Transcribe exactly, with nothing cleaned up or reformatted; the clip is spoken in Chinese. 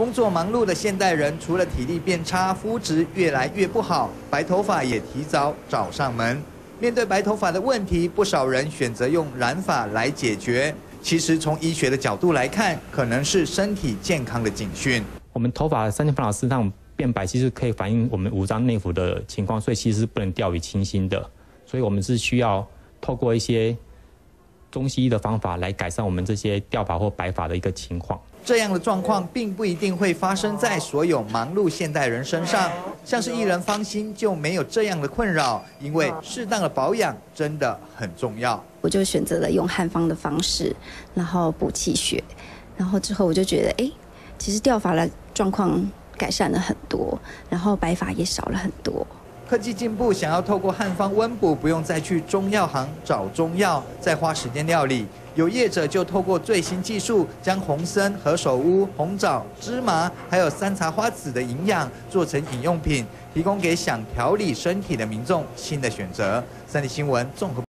工作忙碌的现代人，除了体力变差、肤质越来越不好，白头发也提早找上门。面对白头发的问题，不少人选择用染发来解决。其实从医学的角度来看，可能是身体健康的警讯。 我们头发三天烦恼事上变白，其实可以反映我们五脏内腑的情况，所以其实是不能掉以轻心的。所以我们是需要透过一些中西医的方法来改善我们这些掉发或白发的一个情况。 这样的状况并不一定会发生在所有忙碌现代人身上，像是艺人方心就没有这样的困扰，因为适当的保养真的很重要。 我就选择了用汉方的方式，然后补气血，然后之后我就觉得，哎，其实掉发的状况改善了很多，然后白发也少了很多。 科技进步，想要透过汉方温补，不用再去中药行找中药，再花时间料理。有业者就透过最新技术，将红参、何首乌、红枣、芝麻，还有山茶花籽的营养做成饮用品，提供给想调理身体的民众新的选择。三立新闻综合。